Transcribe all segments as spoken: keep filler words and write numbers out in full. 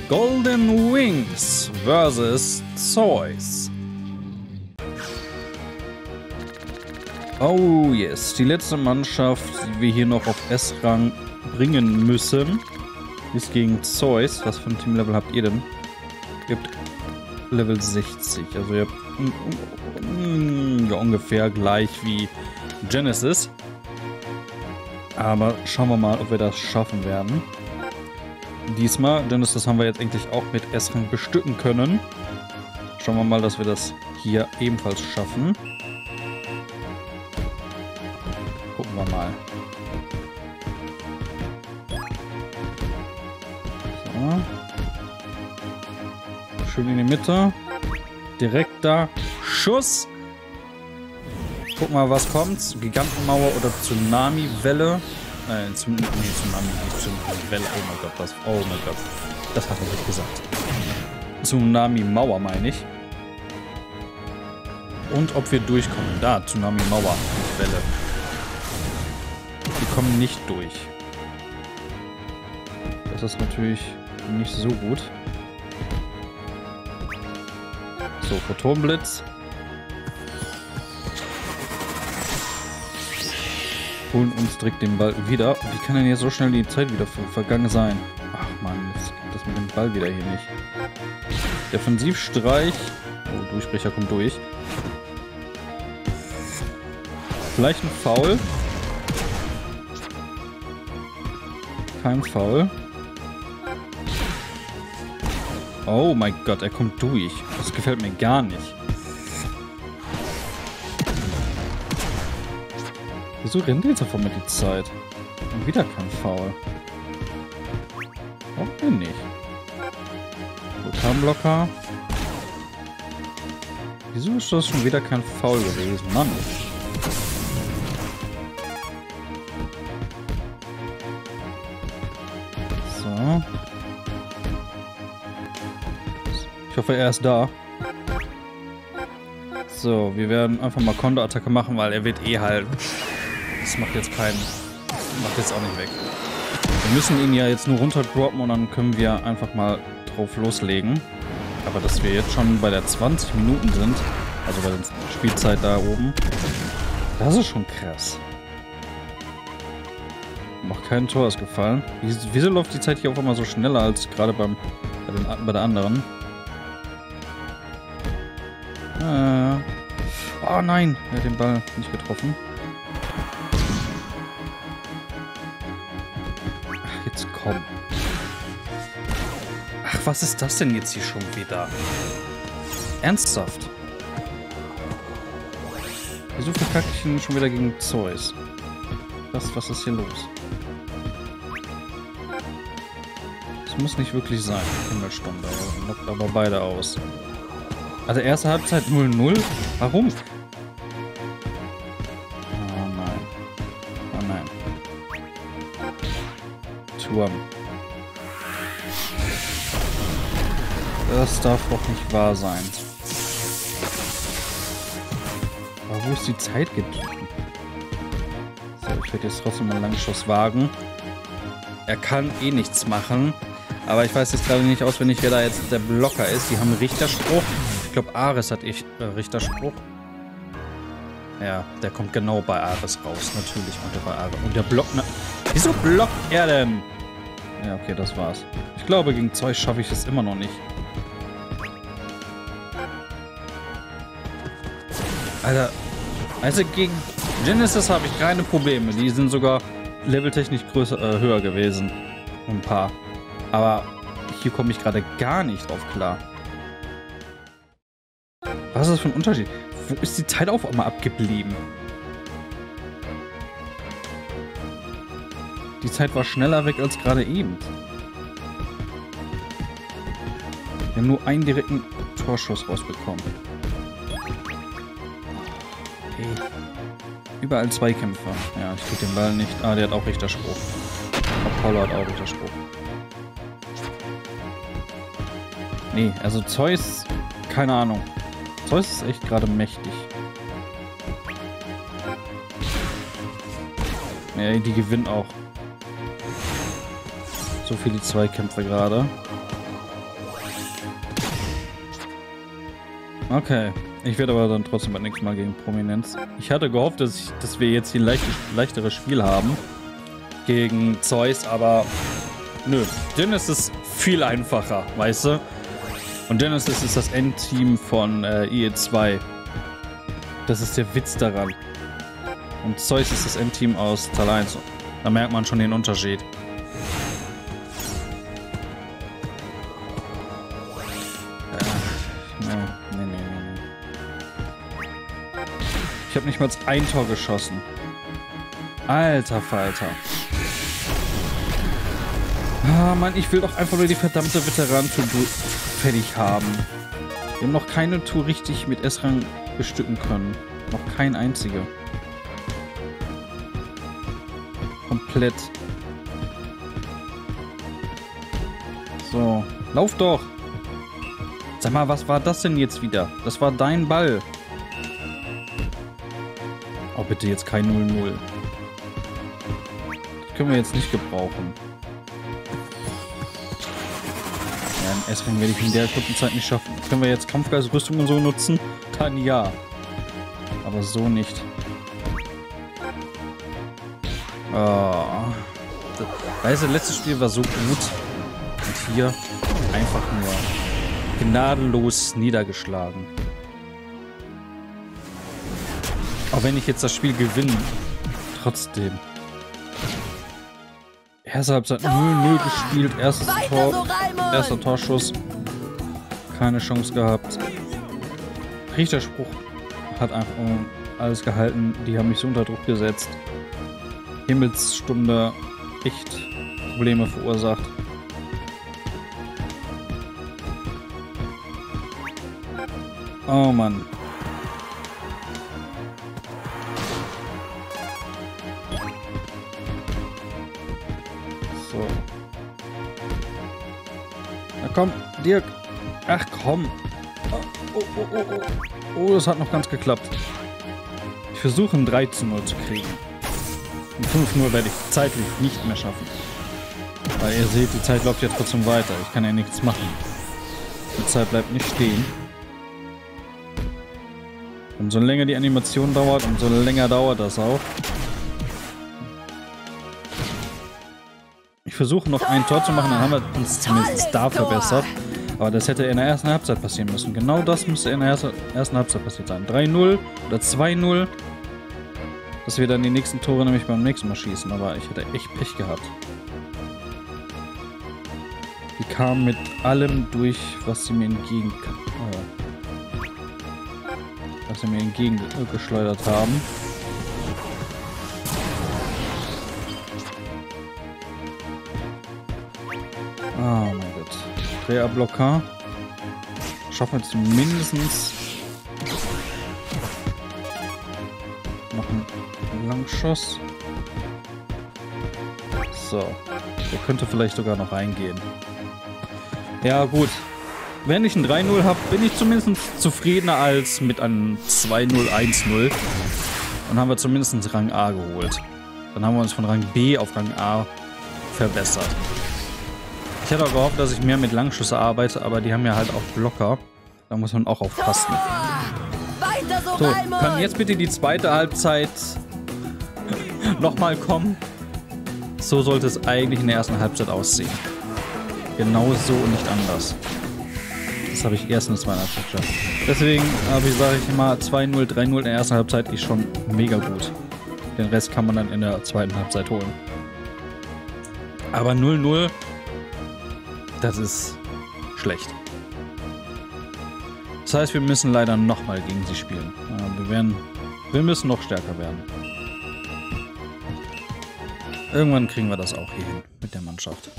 Golden Wings versus Zeus. Oh yes, die letzte Mannschaft, die wir hier noch auf S-Rang bringen müssen, ist gegen Zeus. Was für ein Teamlevel habt ihr denn? Ihr habt Level sechzig, also ihr habt ja, ungefähr gleich wie Genesis. Aber schauen wir mal, ob wir das schaffen werden. Diesmal, Genesis haben wir jetzt endlich auch mit S-Rang bestücken können. Schauen wir mal, dass wir das hier ebenfalls schaffen. Gucken wir mal. So. Schön in die Mitte. Direkt da. Schuss. Guck mal, was kommt. Gigantenmauer oder Tsunami-Welle. Nein, zum, nee, Tsunami, nicht Tsunami-Welle. Oh mein Gott, das, oh mein Gott. Das hat er nicht gesagt. Tsunami-Mauer meine ich. Und ob wir durchkommen. Da, Tsunami-Mauer, nicht Welle. Wir kommen nicht durch. Das ist natürlich nicht so gut. So, Photonblitz. Holen uns direkt den Ball wieder. Wie kann denn jetzt so schnell die Zeit wieder ver vergangen sein? Ach man, jetzt geht das mit dem Ball wieder hier nicht. Defensivstreich. Oh, Durchbrecher kommt durch. Vielleicht ein Foul. Kein Foul. Oh mein Gott, er kommt durch. Das gefällt mir gar nicht. Wieso rennt jetzt davon mit die Zeit? Und wieder kein Foul. Warum denn nicht? Vulkanblocker. Wieso ist das schon wieder kein Foul gewesen? Mann. So. Ich hoffe, er ist da. So, wir werden einfach mal Kontoattacke machen, weil er wird eh halten. Das macht jetzt keinen... Macht jetzt auch nicht weg. Wir müssen ihn ja jetzt nur runterdroppen und dann können wir einfach mal drauf loslegen. Aber dass wir jetzt schon bei der zwanzig Minuten sind, also bei der Spielzeit da oben, das ist schon krass. Noch kein Tor ist gefallen. Wieso, wieso läuft die Zeit hier auf einmal so schneller als gerade beim bei, den, bei der anderen? Äh. Oh nein, er hat den Ball nicht getroffen. Ach, jetzt komm. Ach, was ist das denn jetzt hier schon wieder? Ernsthaft? Wieso verkacke ich ihn schon wieder gegen Zeus? Was, was ist hier los? Das muss nicht wirklich sein. Himmelstunde. Knockt aber beide aus. Also erste Halbzeit null null? Warum? Oh nein. Oh nein. Turm. Das darf doch nicht wahr sein. Aber wo ist die Zeit geblieben? So, ich werde jetzt trotzdem einen Langschuss wagen. Er kann eh nichts machen. Aber ich weiß jetzt gerade nicht auswendig, wer da jetzt der Blocker ist. Die haben Richterspruch. Ich glaube, Ares hat ich, äh, Richterspruch. Ja, der kommt genau bei Ares raus. Natürlich kommt er bei Ares. Und der blockt... Ne Wieso blockt er denn? Ja, okay, das war's. Ich glaube, gegen Zeus schaffe ich es immer noch nicht. Alter, also gegen Genesis habe ich keine Probleme. Die sind sogar leveltechnisch größer, äh, höher gewesen. Ein paar. Aber hier komme ich gerade gar nicht drauf klar. Was ist das für ein Unterschied? Wo ist die Zeit auf einmal abgeblieben? Die Zeit war schneller weg als gerade eben. Wir haben nur einen direkten Torschuss rausbekommen. Okay. Überall Zweikämpfer. Ja, ich krieg den Ball nicht. Ah, der hat auch Richterspruch. Apollo hat auch Richterspruch. Nee, also Zeus, keine Ahnung. Zeus ist echt gerade mächtig. Ja, die gewinnt auch. So viele Zweikämpfe gerade. Okay. Ich werde aber dann trotzdem beim nächsten Mal gegen Prominenz. Ich hatte gehofft, dass, ich, dass wir jetzt hier ein leicht, leichteres Spiel haben gegen Zeus, aber nö. Dennis ist viel einfacher, weißt du? Und Dennis ist, ist das Endteam von äh, I E zwei. Das ist der Witz daran. Und Zeus ist das Endteam aus Teil eins. Da merkt man schon den Unterschied. Ich habe nicht mal ein Tor geschossen. Alter Falter. Ah, Mann, ich will doch einfach nur die verdammte Veteran-Tour fertig haben. Wir haben noch keine Tour richtig mit S-Rang bestücken können. Noch kein einzige. Komplett. So, lauf doch. Sag mal, was war das denn jetzt wieder? Das war dein Ball. Oh, bitte jetzt kein null null. Das können wir jetzt nicht gebrauchen. Ja, im S-Ring werde ich in der kurzen Zeit nicht schaffen. Können wir jetzt Kampfgeist-Rüstung und so nutzen? Dann ja. Aber so nicht. Oh. Weißt du, das letzte Spiel war so gut. Und hier einfach nur gnadenlos niedergeschlagen. Auch wenn ich jetzt das Spiel gewinne, trotzdem. Erste Halbzeit null null gespielt, erstes Tor, erster Torschuss. Keine Chance gehabt. Richterspruch hat einfach alles gehalten. Die haben mich so unter Druck gesetzt. Himmelsstunde echt Probleme verursacht. Oh Mann. So. Na komm, Dirk. Ach komm. Oh, oh, oh, oh. Oh, das hat noch ganz geklappt. Ich versuche ein drei zu null zu kriegen. Um fünf null werde ich zeitlich nicht mehr schaffen. Weil ihr seht, die Zeit läuft ja trotzdem weiter. Ich kann ja nichts machen. Die Zeit bleibt nicht stehen. Umso länger die Animation dauert, umso länger dauert das auch. Ich versuche noch ein Tor zu machen, dann haben wir uns zumindest da verbessert. Aber das hätte in der ersten Halbzeit passieren müssen. Genau das müsste in der ersten Halbzeit passiert sein. drei null oder zwei null. Dass wir dann die nächsten Tore nämlich beim nächsten Mal schießen. Aber ich hätte echt Pech gehabt. Die kamen mit allem durch, was sie mir entgegen... Äh, was sie mir entgegengeschleudert haben. Oh mein Gott. Dreher-Blocker. Schaffen wir zumindest noch einen Langschuss. So. Der könnte vielleicht sogar noch reingehen. Ja, gut. Wenn ich ein drei null habe, bin ich zumindest zufriedener als mit einem zwei null, eins null. Und haben wir zumindest Rang A geholt. Dann haben wir uns von Rang B auf Rang A verbessert. Ich hätte auch gehofft, dass ich mehr mit Langschüsse arbeite, aber die haben ja halt auch Blocker. Da muss man auch aufpassen. So, kann jetzt bitte die zweite Halbzeit nochmal kommen? So sollte es eigentlich in der ersten Halbzeit aussehen. Genau so und nicht anders. Das habe ich erst in der zweiten Halbzeit geschafft. Deswegen habe ich, sage ich immer, zwei null, drei null in der ersten Halbzeit ist schon mega gut. Den Rest kann man dann in der zweiten Halbzeit holen. Aber null null, das ist schlecht. Das heißt, wir müssen leider nochmal gegen sie spielen. Wir, werden, wir müssen noch stärker werden. Irgendwann kriegen wir das auch hier hin mit der Mannschaft.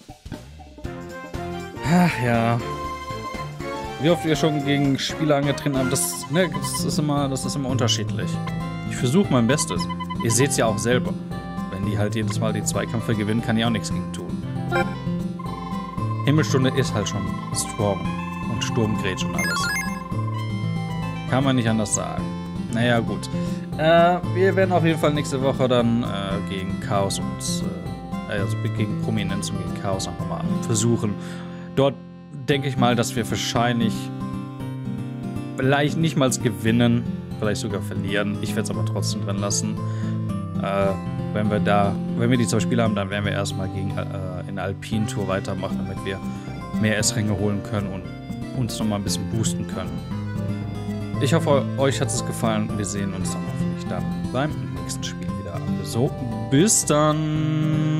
Ach ja. Wie oft wir schon gegen Spieler angetreten haben, das, ne, das, ist immer, das ist immer unterschiedlich. Ich versuche mein Bestes. Ihr seht es ja auch selber. Wenn die halt jedes Mal die Zweikämpfe gewinnen, kann ich auch nichts gegen tun. Himmelstunde ist halt schon strong. Und Sturmgrätsch und alles. Kann man nicht anders sagen. Naja, gut. Äh, wir werden auf jeden Fall nächste Woche dann äh, gegen Chaos und äh, also gegen Prominenz und gegen Chaos einfach mal versuchen. Dort denke ich mal, dass wir wahrscheinlich vielleicht nicht mal gewinnen, vielleicht sogar verlieren. Ich werde es aber trotzdem drin lassen. Äh, wenn wir da, wenn wir die zwei Spiele haben, dann werden wir erstmal gegen äh, in der Alpin-Tour weitermachen, damit wir mehr S-Ränge holen können und uns nochmal ein bisschen boosten können. Ich hoffe, euch hat es gefallen. Wir sehen uns dann hoffentlich dann beim nächsten Spiel wieder. So, bis dann!